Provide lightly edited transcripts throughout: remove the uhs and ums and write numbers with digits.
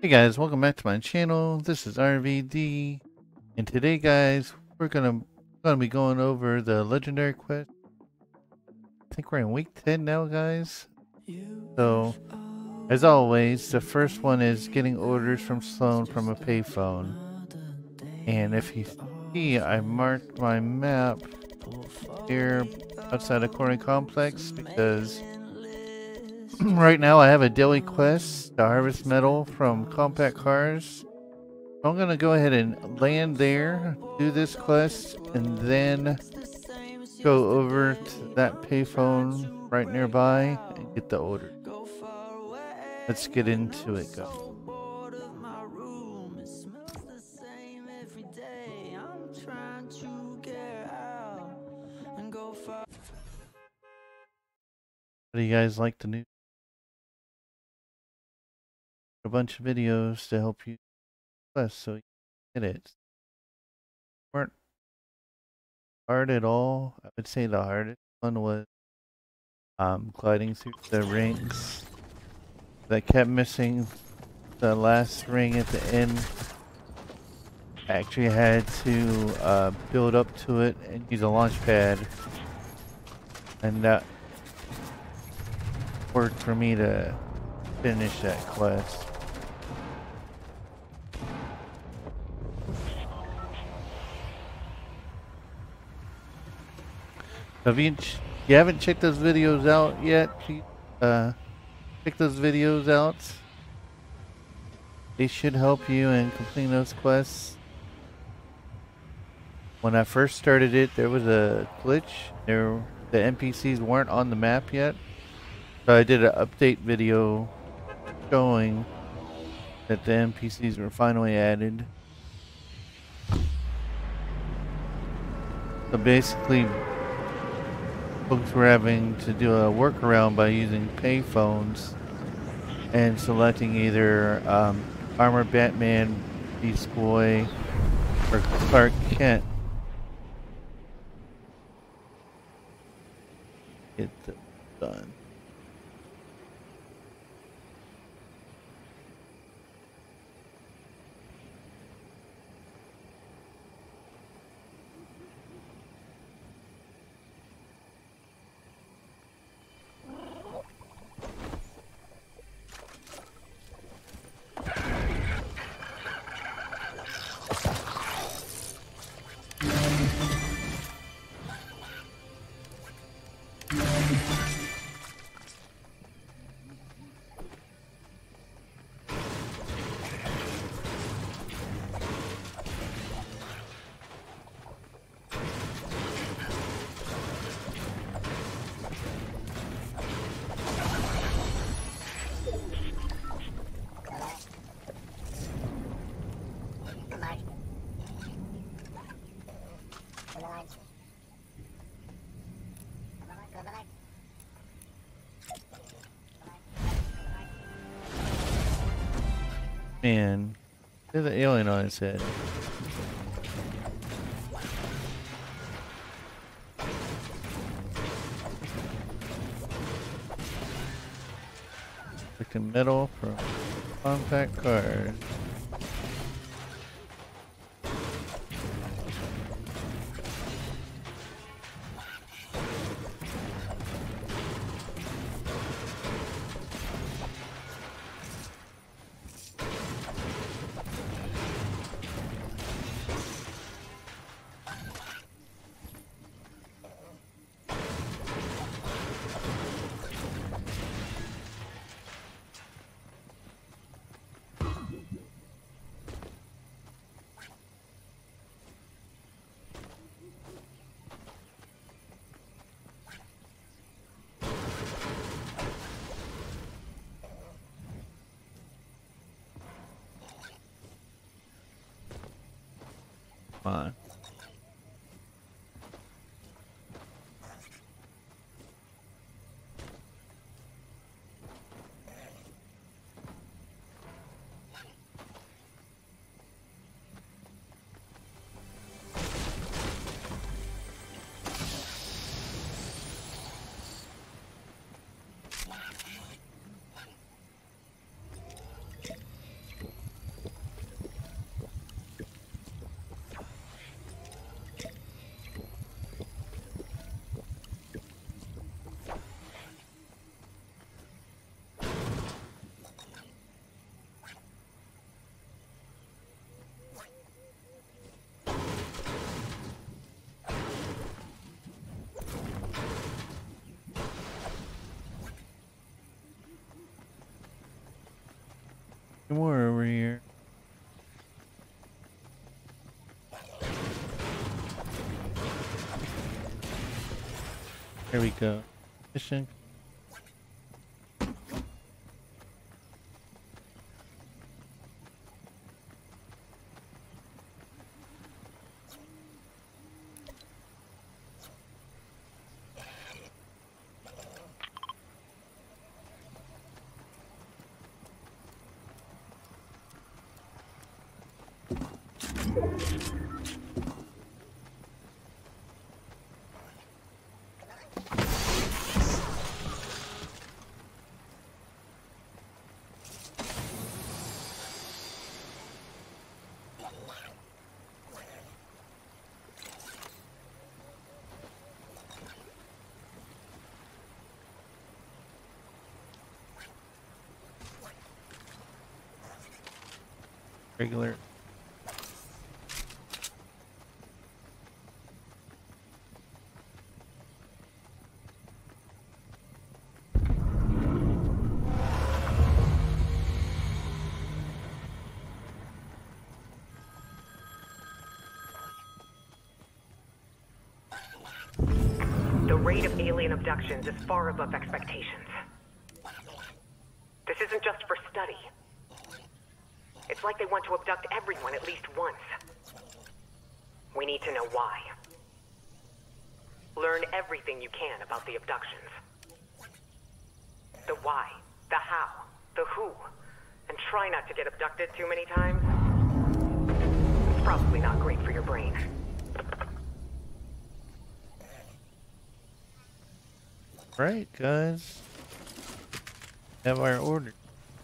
Hey guys, welcome back to my channel. This is RVD, and today, guys, we're gonna be going over the legendary quest. I think we're in week 10 now, guys. So, as always, the first one is getting orders from Slone from a payphone. And if you see, I marked my map here outside of Corner Complex because right now I have a daily quest to harvest metal from compact cars. I'm gonna go ahead and land there, do this quest, and then go over to that payphone right nearby and get the order. Let's get into it, guys. How do you guys like the new? A bunch of videos to help you quest so you get it. Weren't hard at all. I would say the hardest one was gliding through the rings. That kept missing the last ring at the end. I actually had to build up to it and use a launch pad, and that worked for me to finish that quest. If you haven't checked those videos out yet, please check those videos out. They should help you in completing those quests. When I first started it, there was a glitch. The NPCs weren't on the map yet. So I did an update video showing that the NPCs were finally added. So basically, folks were having to do a workaround by using payphones and selecting either Armored Batman, Beast Boy, or Clark Kent. Get this done. Man, there's an alien on his head. Collecting metal from compact cars. Come on. More over here. There we go. Mission. Regular. The rate of alien abductions is far above expectations. This isn't just for study. It's like they want to abduct everyone at least once. We need to know why. Learn everything you can about the abductions. The why, the how, the who, and try not to get abducted too many times. It's probably not great for your brain. Right, guys. Have our order.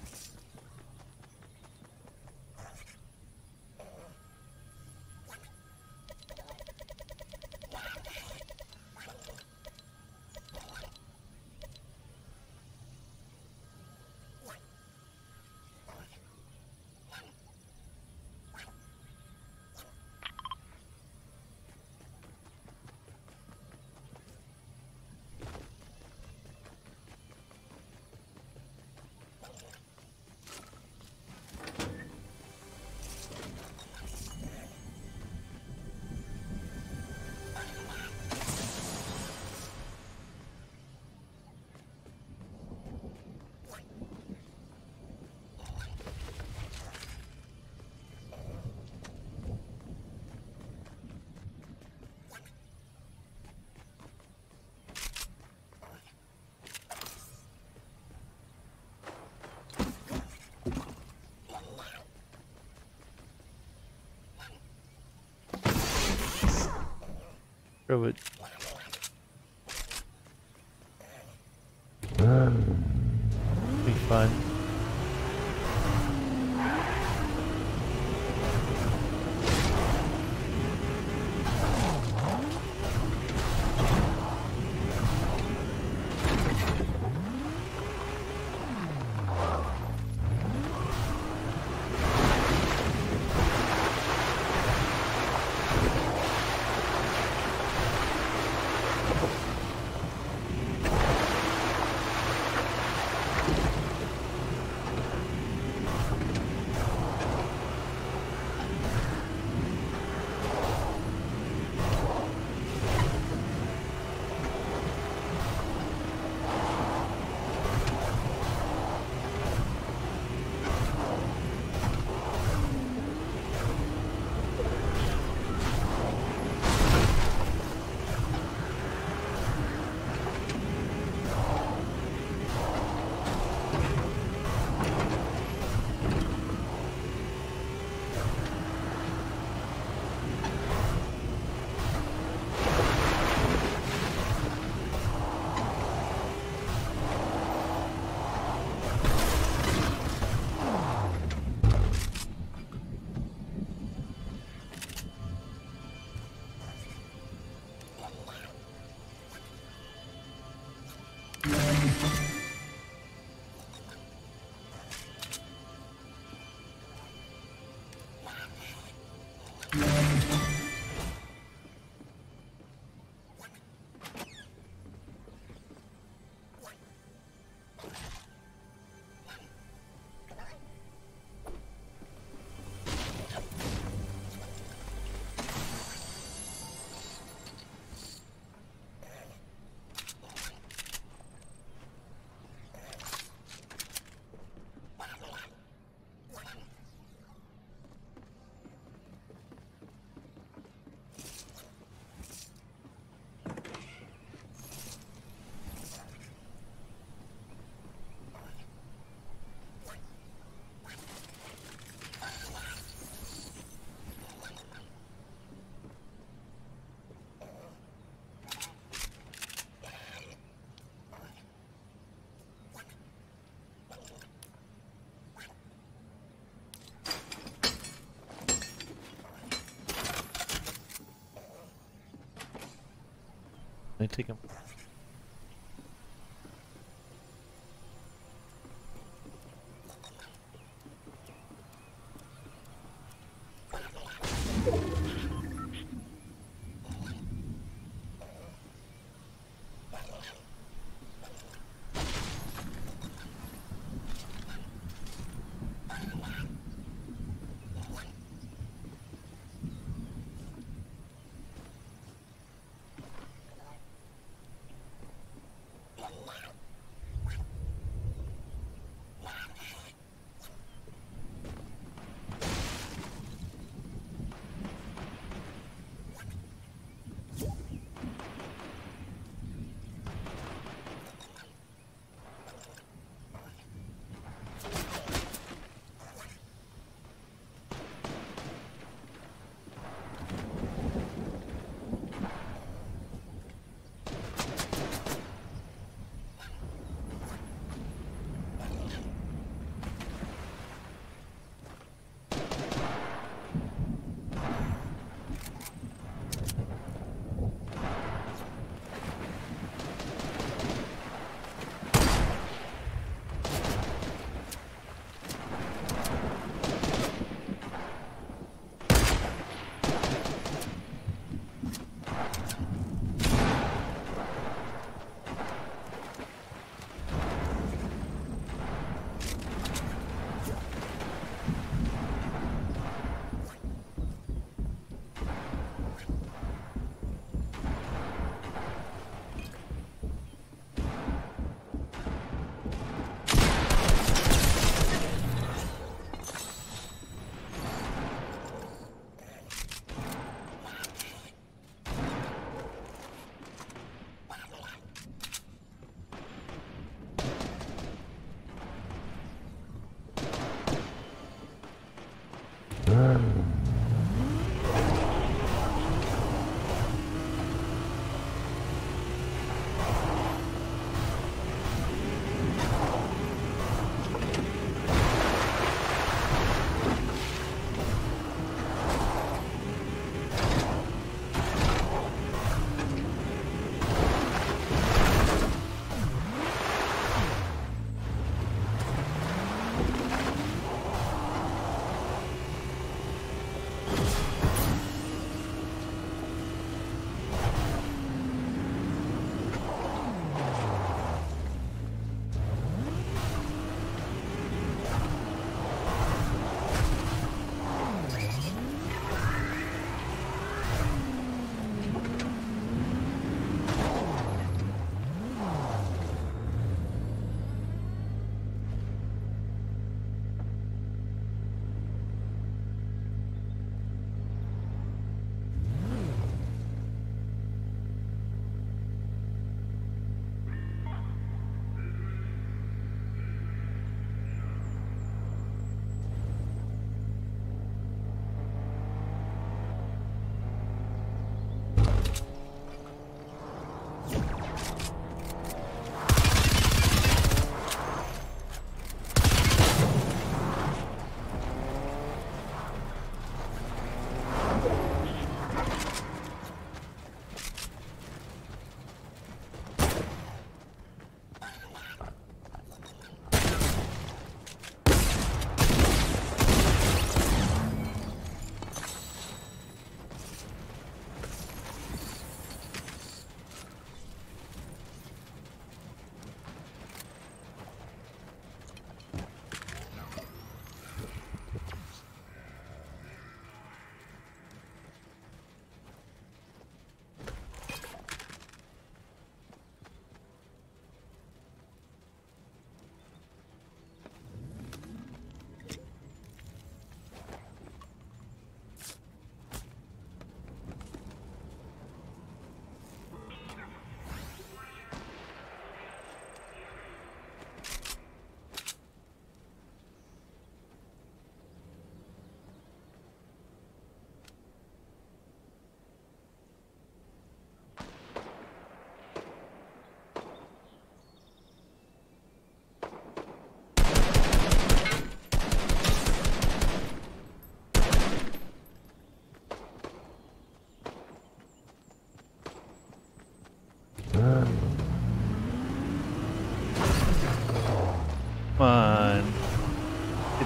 Throw it. Be fun. Let me take him.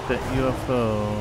Get that UFO.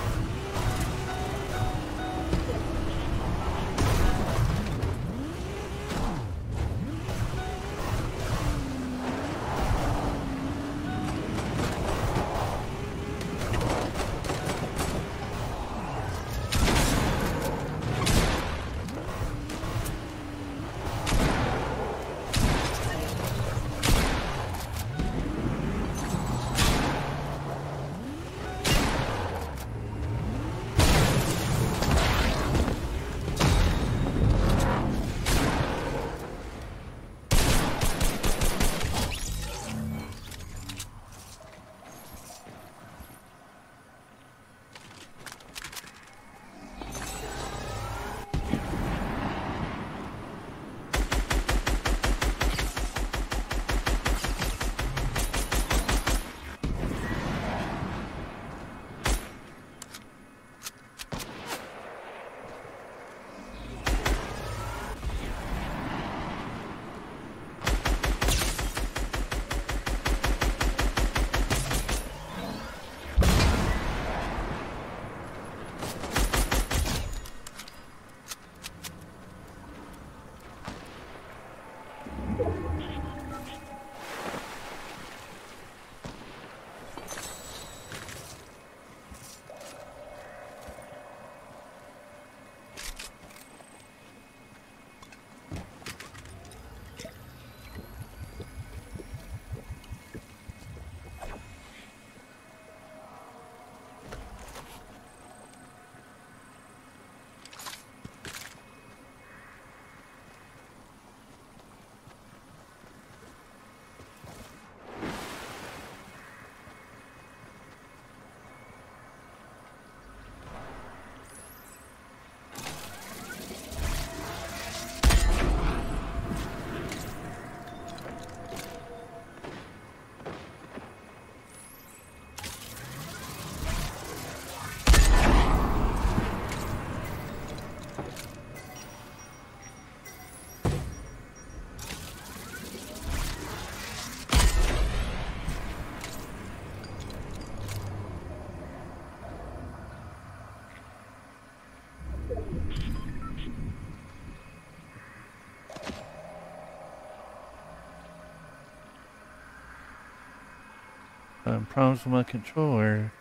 Problems with my controller.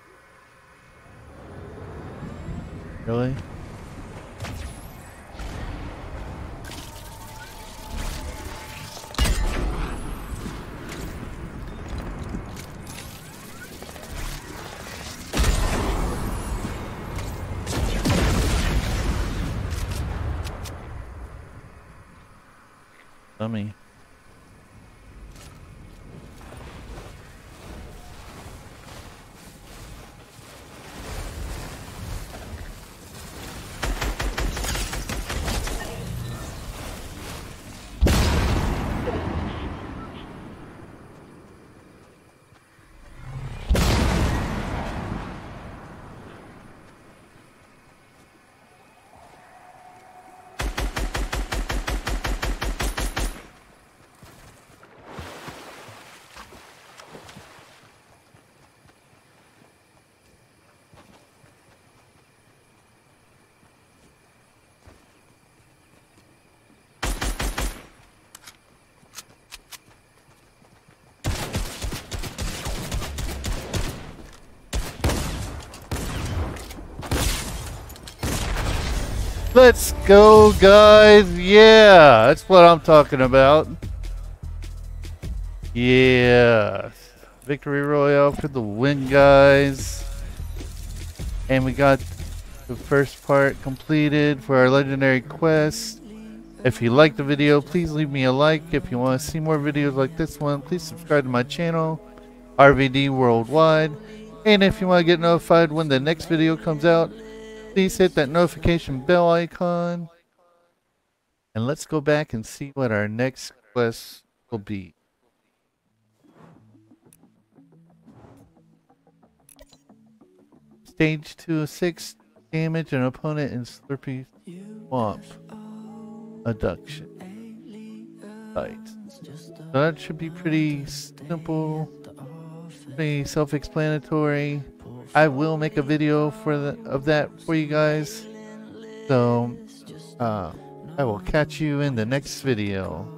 Really? Dummy. Let's go, guys. Yeah, that's what I'm talking about. Yeah. Victory Royale for the win, guys. And we got the first part completed for our legendary quest. If you liked the video, please leave me a like. If you want to see more videos like this one, please subscribe to my channel, RVD Worldwide. And if you want to get notified when the next video comes out, please hit that notification bell icon. And let's go back and see what our next quest will be. Stage 206, damage an opponent in Slurpy Swamp. Abduction. Right. So that should be pretty simple, pretty self-explanatory. I will make a video of that for you guys. So I will catch you in the next video.